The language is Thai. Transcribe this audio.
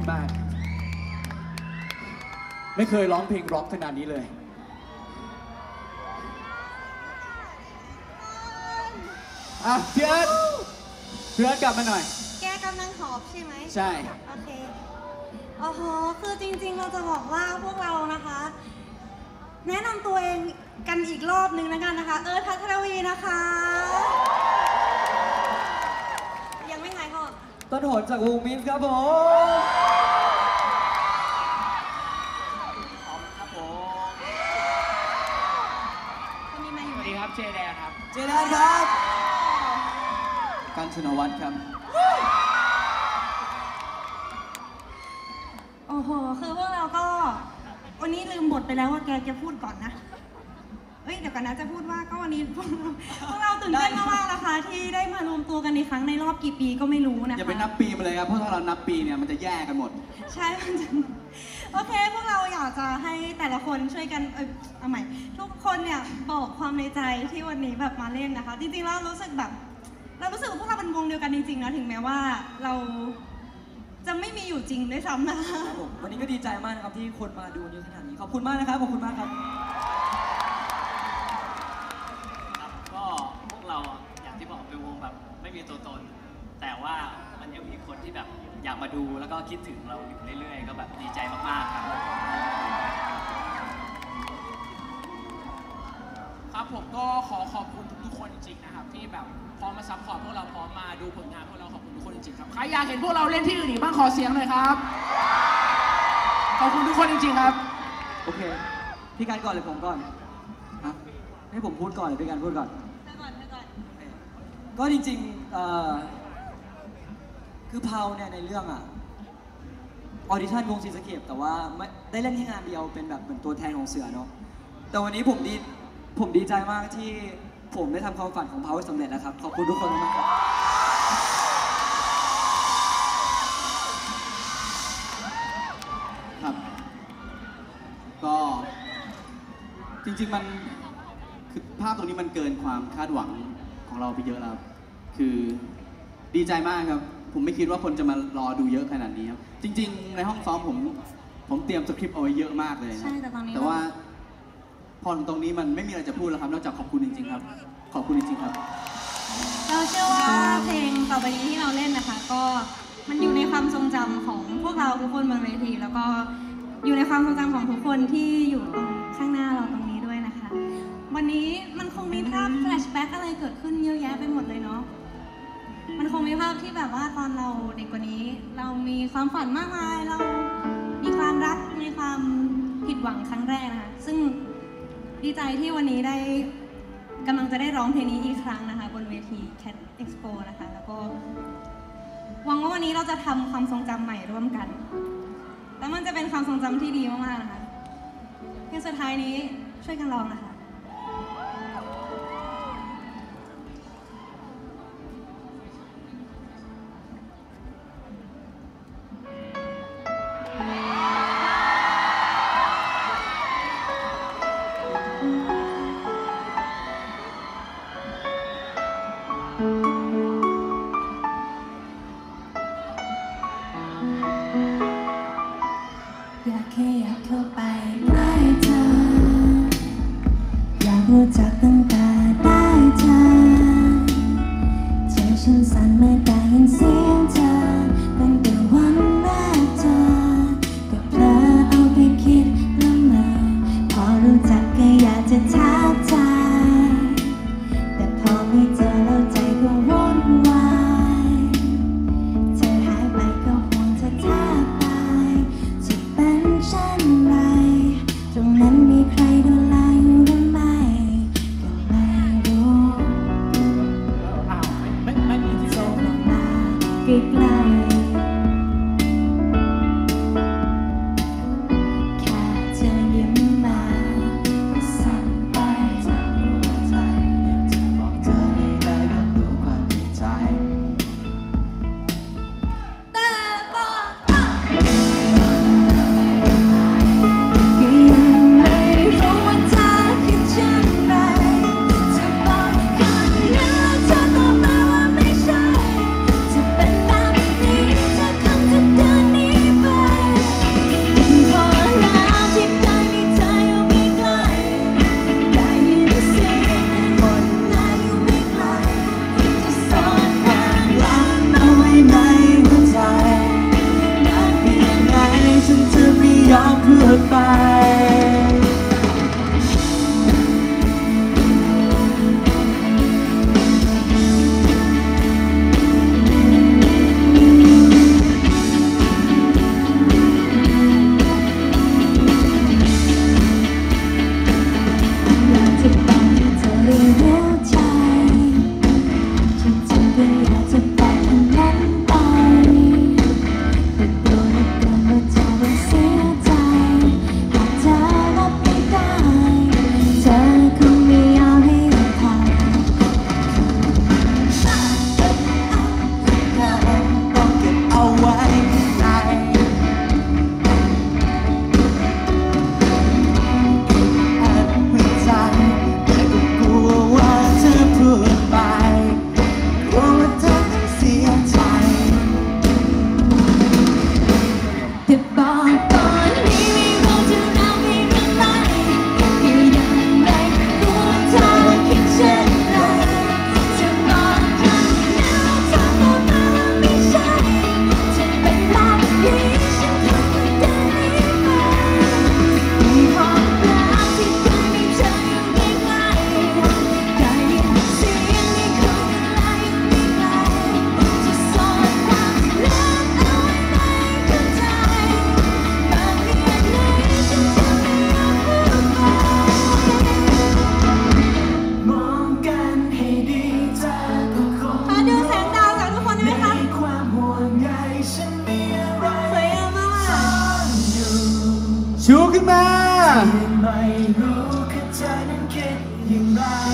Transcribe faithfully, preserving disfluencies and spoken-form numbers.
มากไม่เคยร้องเพลงร็อกขนาดนี้เลยอ่ะเพื่อนเพื่อนกลับมาหน่อยแกกำลังหอบใช่ไหมใช่โอเคโอ้โหคือจริงๆเราจะบอกว่าพวกเรานะคะแนะนำตัวเองกันอีกรอบนึงแล้วกันนะคะเอิร์ธ ภัทรวีนะคะยังไม่หายหอบต้นหนจากวงมินครับผมครับผมคนนี้มาอยู่สวัสดีครับเจแดนครับเจแดนครับกันชนวัฒน์ครับโอ้โหคือพวกเราก็วันนี้ลืมบทไปแล้วว่าแกจะพูดก่อนนะเอ้ยเดี๋ยวก่อนนะจะพูดว่าก็วันนี้พวกเราพวกเราตื่นเต้นมากๆนะคะที่ได้มารวมตัวกันในครั้งในรอบกี่ปีก็ไม่รู้นะคะอย่าไปนับปีมาเลยครับเพราะถ้าเรานับปีเนี่ยมันจะแย่กันหมดใช่มันจะโอเคพวกเราอยากจะให้แต่ละคนช่วยกันเออเอาใหม่ทุกคนเนี่ยบอกความในใจที่วันนี้แบบมาเล่นนะคะจริงๆแล้วรู้สึกแบบเรารู้สึกว่าพวกเราเป็นวงเดียวกันจริงๆนะถึงแม้ว่าเราจะไม่มีอยู่จริงด้วยซ้ำนะวันนี้ก็ดีใจมากนะครับที่คนมาดูเยอะขนาดนี้ขอบคุณมากนะครับขอบคุณมากครับครับก็พวกเราอย่างที่บอกเป็นวงแบบไม่มีตัวตนแต่ว่ามันยังมีคนที่แบบอยากมาดูแล้วก็คิดถึงเราอยู่เรื่อยๆก็แบบดีใจมากๆครับครับผมก็ขอขอบคุณทุกๆคนจริงๆนะครับที่แบบพร้อมมาซัพพอร์ตพวกเราพร้อมมาดูผลงานพวกเราขอบคุณทุกคนจริงๆครับใครอยากเห็นพวกเราเล่นที่อื่นอีกบ้างขอเสียงหน่อยครับขอบคุณทุกคนจริงๆครับโอเคพี่การก่อนหรือผมก่อนฮะให้ผมพูดก่อนหรือพี่การพูดก่อนเธอก่อนเธอก่อนก็จริงๆเอ่อคือเพาเนี่ยในเรื่องอ่ะออดิชั่นวงซีสเคปแต่ว่าไม่ได้เล่นแค่งานเดียวเป็นแบบเหมือนตัวแทนของเสือเนาะแต่วันนี้ผมดีผมดีใจมากที่ผมได้ทำความฝันของเพาให้สำเร็จแล้วครับขอบคุณทุกคนมากครับครับก็จริงๆมันคือภาพตรงนี้มันเกินความคาดหวังของเราไปเยอะแล้วคือดีใจมากครับผมไม่คิดว่าคนจะมารอดูเยอะขนาดนี้ครับจริงๆในห้องซ้อมผมผมเตรียมสคริปต์เอาไว้เยอะมากเลยนะใช่แต่ตอนนี้แต่ว่าพอตรงนี้มันไม่มีอะไรจะพูดแล้วครับนอกจากขอบคุณจริงๆครับขอบคุณจริงๆครับเราเชื่อว่าเพลงต่อไปนี้ที่เราเล่นนะคะก็มันอยู่ในความทรงจำของพวกเราทุกคนบนเวทีแล้วก็อยู่ในความทรงจำของทุกคนที่อยู่ตรงข้างหน้าเราตรงนี้ด้วยนะคะวันนี้มันคงมีภาพแฟลชแบ็กอะไรเกิดขึ้นเยอะแยะไปหมดเลยเนาะมันคงมีภาพที่แบบว่าตอนเราเด็กกว่านี้เรามีความฝันมากมายเรามีความรักมีความผิดหวังครั้งแรกนะคะซึ่งดีใจที่วันนี้ได้กำลังจะได้ร้องเพลงนี้อีกครั้งนะคะบนเวที Cat Expo นะคะแล้วก็หวังว่าวันนี้เราจะทำความทรงจำใหม่ร่วมกันแล้วมันจะเป็นความทรงจำที่ดีมากๆนะคะเพลงสุดท้ายนี้ช่วยกันร้องนะคะอยากแค่อยากเข้าไปใกล้เธออยากรู้จักตั้งแต่ได้เจอใจฉันสั่นเมื่อได้ยินเสียงเธอตั้งแต่วันแรกเจอก็เพลอเอาไปคิดละเมอพอรู้จักก็อยากจะทักทายแต่พอไม่เจอแล้วใจก็วุ่นวายเธอหายไปก็ห่วงเธอแทบตายจะเป็นเช่นไรตรงนั้นมีใครดูแลอยู่หรือไม่ก็ไม่รู้อ้าวไม่ไม่มีที่เธโซอน มาใกล้ๆแค่เธอยิ้มมาก็สั่นไปจากหัวใจอยากจะบอกเธอให้ได้รับรู้ความดีใจแต่บอกว่าก็ยังไม่รู้ว่าเธอคิดเช่นไรจะบอกคนเดียวเธอตอบมาว่าไม่ใช่จะเป็นแบบนี้มาไม่รู้คือเธอนั้นคิดอย่างไร